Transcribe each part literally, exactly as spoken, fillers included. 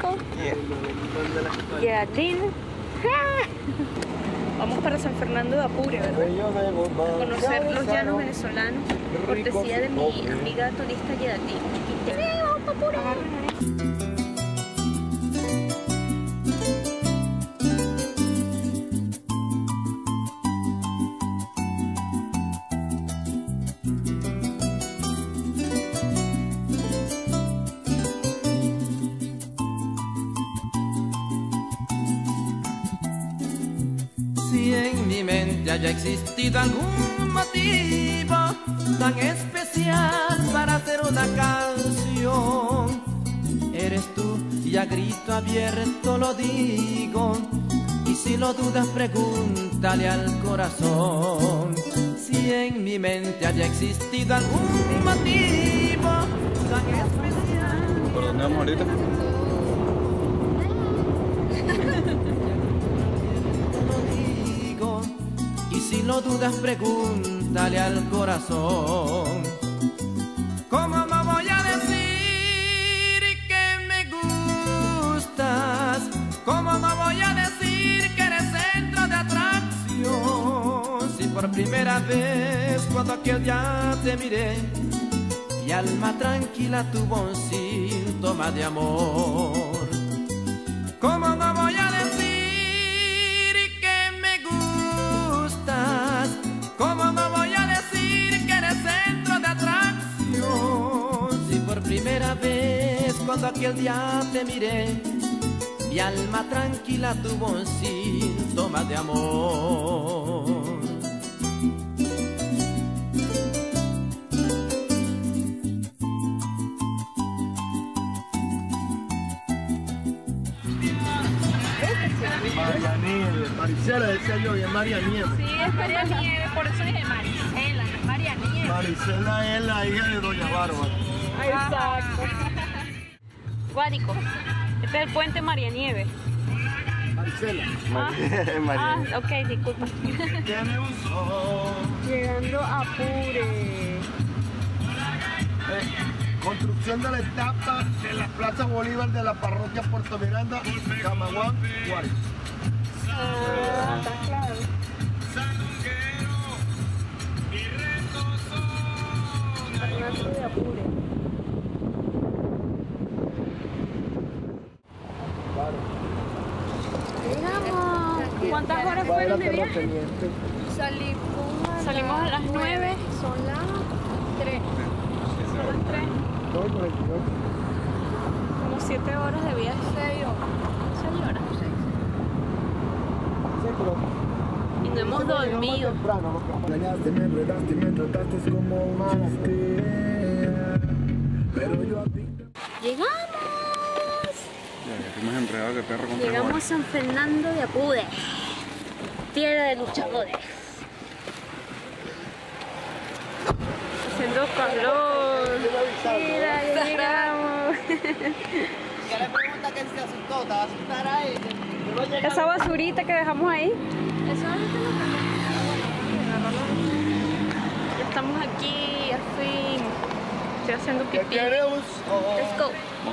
Marco. Yeah. Geraldine. Vamos para San Fernando de Apure, ¿verdad? A conocer los llanos venezolanos. Cortesía de mi amiga turista Geraldine. Sí, vamos para Apure. Si en mi mente haya existido algún motivo tan especial para hacer una canción, eres tú y a grito abierto lo digo. Y si lo dudas pregúntale al corazón. Si en mi mente haya existido algún motivo tan especial. ¿Por dónde vamos ahorita? Si lo dudas, pregúntale al corazón. ¿Cómo no voy a decir que me gustas? ¿Cómo no voy a decir que eres centro de atracción? Si por primera vez cuando aquel día te miré, mi alma tranquila tuvo un síntoma de amor. ¿Cómo no voy a decir? ¿Cómo no voy a decir que eres centro de atracción? Si por primera vez cuando aquel día te miré, mi alma tranquila tuvo un síntoma de amor. María Nieves, Maricela decía yo, y es María Nieves. Sí, es María Nieves, por eso dije Maricela, no es María Nieves. Maricela es la hija de Doña Bárbara. Exacto. Guárico, este es el puente María Nieves. Maricela. Ah, ah, ok, disculpa. Tiene un sol. Llegando a Apure. Eh, construcción de la etapa de la Plaza Bolívar de la parroquia Puerto Miranda, Camaguán, Guárico. Ah, está claro. Fernando de Apure. Llegamos. ¿Cuántas horas fueron de viaje? Salimos, Salimos a las nueve. Son las tres. Son las tres. Como siete horas de viaje. Seis horas. Seis horas. Y no hemos dormido. Engañaste, me enredaste, me trataste como un chiste. Pero yo a ti. ¡Llegamos! Ya, fuimos enredados de perro contra Llegamos a San Fernando de Apure. Tierra de luchadores. Haciendo calor. Mira, ya llegamos. Ya le pregunta que se asustó, ¿te va a asustar a ella? Esa basurita que dejamos ahí. Ya estamos aquí, al fin. Estoy haciendo pipí. Let's go.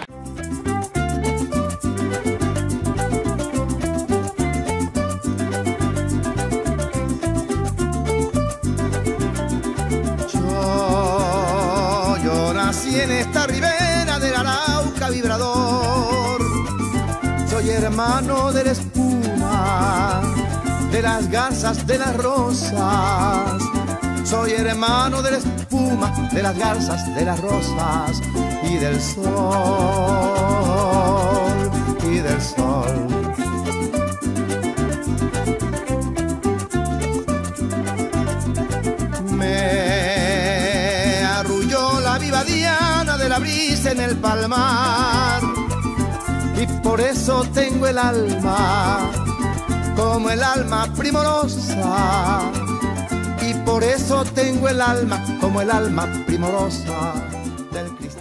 Yo, yo nací en esta ribera del Arauca vibrador. Soy hermano de la espuma, de las garzas, de las rosas. Soy hermano de la espuma, de las garzas, de las rosas y del sol, y del sol. Me arrulló la viva diana de la brisa en el palmar. Y por eso tengo el alma como el alma primorosa. Y por eso tengo el alma como el alma primorosa del cristal.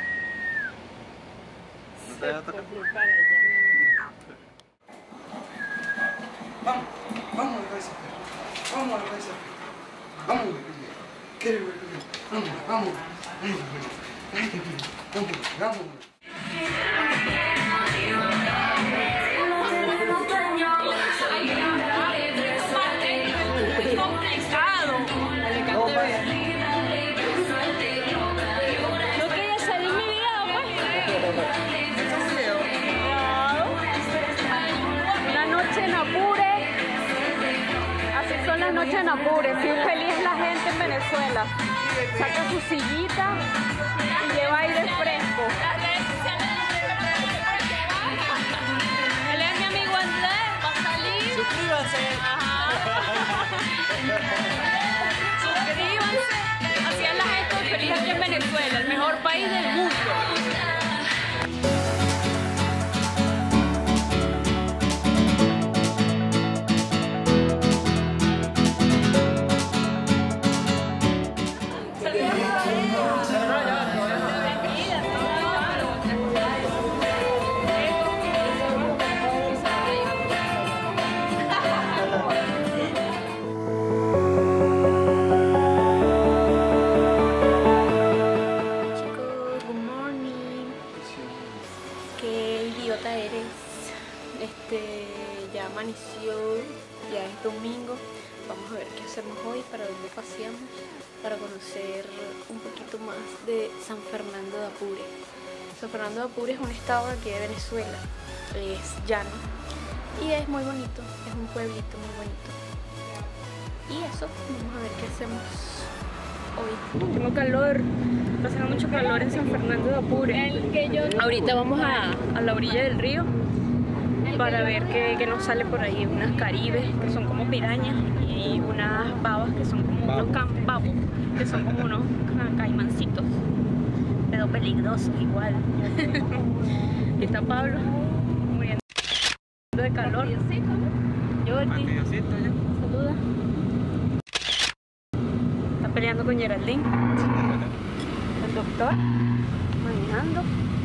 Vamos, vamos a la cabeza. Vamos a la cabeza. Vamos, ¿quieres ver? Vamos, vamos. Vamos, vamos. noche en Apure, sí, feliz la gente en Venezuela. Saca su sillita y lleva aire fresco. Él es mi amigo Andrés, va a salir. Suscríbanse. Ajá. Suscríbanse. Así es la gente feliz aquí en Venezuela, el mejor país del mundo. Ya amaneció, ya es domingo. Vamos a ver qué hacemos hoy, para dónde paseamos, para conocer un poquito más de San Fernando de Apure. San Fernando de Apure es un estado de aquí de Venezuela, es llano y es muy bonito, es un pueblito muy bonito. Y eso, vamos a ver qué hacemos hoy. Tengo calor, está haciendo mucho calor en San Fernando de Apure. Ahorita vamos a, a la orilla del río para ver qué, qué nos sale por ahí. Unas caribes que son como pirañas y unas babas que son como unos babos, que son como unos caimancitos, pero peligrosos igual. Aquí está Pablo muriendo de calor. Jordi, saluda. Está peleando con Geraldine. El doctor manejando.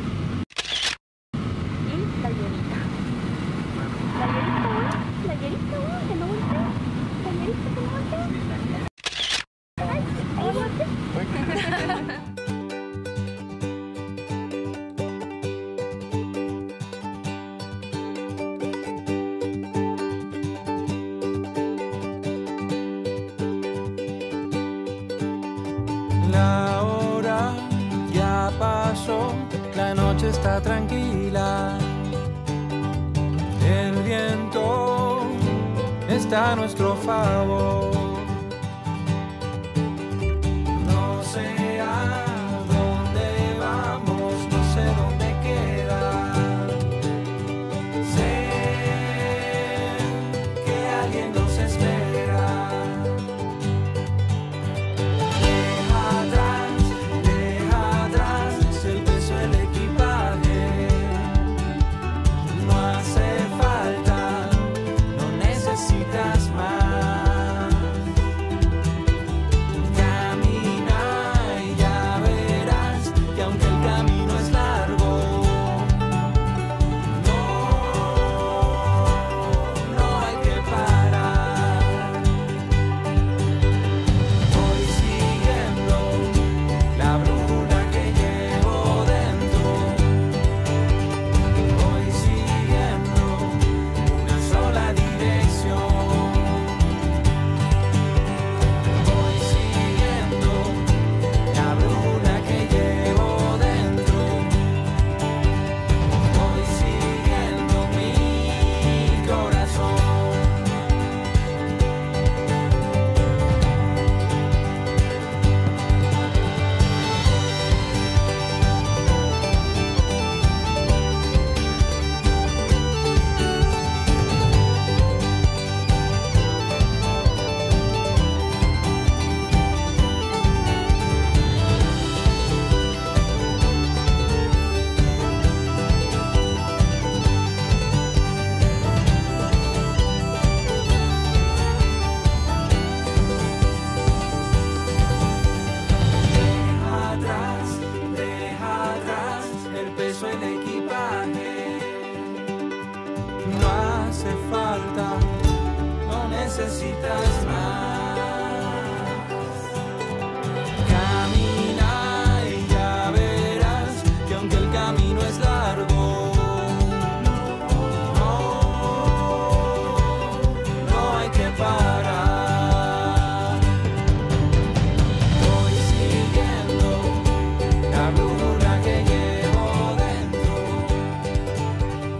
Y la Llorita. La Llorita, la Llorita, que no voltea. La Llorita que no voltea. Ay, ahí voltea. La hora ya pasó, la noche está tranquila. El viento está a nuestro favor. No sé a dónde vamos, no sé dónde queda. Sé que alguien nos espera. Deja atrás, deja atrás el peso del equipaje. No hace falta, no necesitas más. Camina y ya verás que aunque el camino es largo, no, no hay que parar. Voy siguiendo la brújula que llevo dentro. Voy siguiendo una sola dirección. Voy siguiendo la brújula que llevo dentro. Voy siguiendo mi corazón. Deja atrás, deja atrás el peso del equipaje. No hace falta, no necesitas más. Camina y ya verás que aunque el camino es largo, no, no hay que parar. Voy siguiendo la brújula que llevo dentro.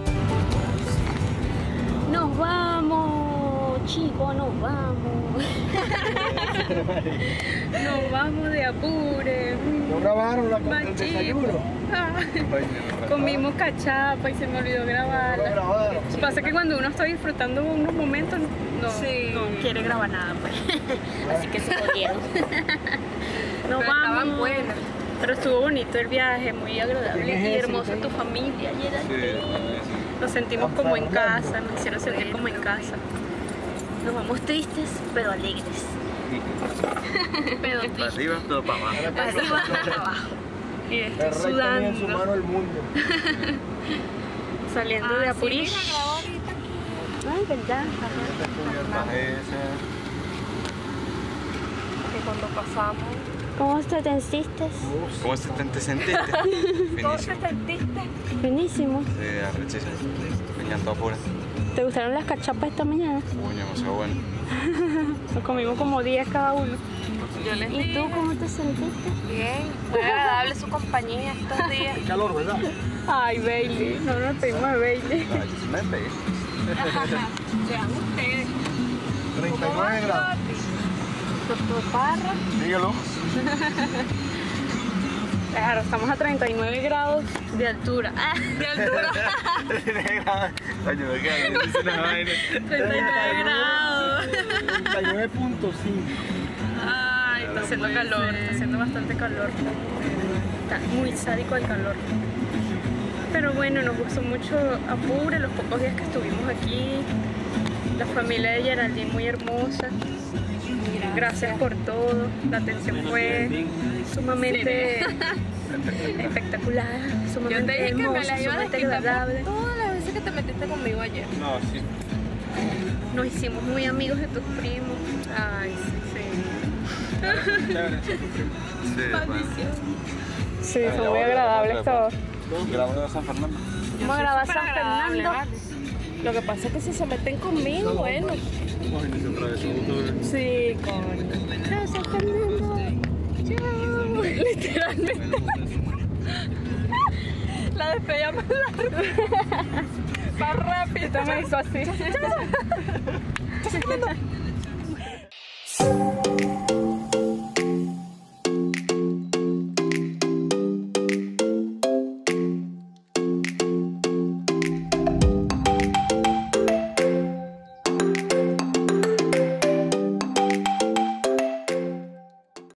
Nos vamos, chicos, nos vamos. Nos vamos de Apure. ¿No grabaron la, el Machito. desayuno? Ah, comimos cachapa y se me olvidó ¿No grabarla. grabaron? Pasa que cuando uno está disfrutando unos momentos no, Sí. no quiere grabar nada, pues. Así que se jodieron. Nos Pero vamos. estaban buenas. Pero estuvo bonito el viaje, muy agradable ¿Quién es y ese, hermosa Micaela? tu familia, Geraldine. Sí, Nos sentimos como en casa, nos hicieron sentir como en casa. Nos vamos tristes, pero alegres. Pero para tristes. arriba, todo para abajo. Arriba para abajo. Y El estoy rey tenía en su sudando, mano el mundo. saliendo de Apurish. Ay, verdad. Que cuando pasamos. ¿Cómo te sentiste? ¿Cómo se te sentiste? ¿Cómo te Finísimo. sentiste? Buenísimo. Sí, arrechísimo. Me encantó pura. ¿Te gustaron las cachapas esta mañana? Uy, demasiado bueno. Nos comimos como diez cada uno. Yo les ¿Y dije. tú cómo te sentiste? Bien, muy agradable su compañía estos días. Qué calor, ¿verdad? Ay, Bailey. No nos pedimos a Bailey. Ay, yo sí me pegué. Sean ustedes. treinta y nueve grados. Doctor Parra. Dígalo. Claro, estamos a treinta y nueve grados de altura. Ah, de altura. Coño, me cago, me dice una vaina. treinta y nueve grados. treinta y nueve punto cinco. Ay, está haciendo calor, está haciendo bastante calor. Está muy sádico el calor. Pero bueno, nos gustó mucho Apure, los pocos días que estuvimos aquí. La familia de Geraldine muy hermosa. Gracias por todo. La atención fue sumamente espectacular, Yo sumamente te dije que me hermosa, las iba a sumamente desquitar agradable. por todas las veces que te metiste conmigo ayer. No, sí. Nos hicimos muy amigos de tus primos. Ay, sí. Sí, Maldición. Sí, son muy agradables todos. Grabando de San Fernando. Vamos a grabar Súper San agradable, Fernando. vale. Lo que pasa es que si se meten conmigo, bueno. Sí, coño. Chao, San Fernando. Chao. Literalmente. La despedida más larga. Más rápido. Esto me hizo así.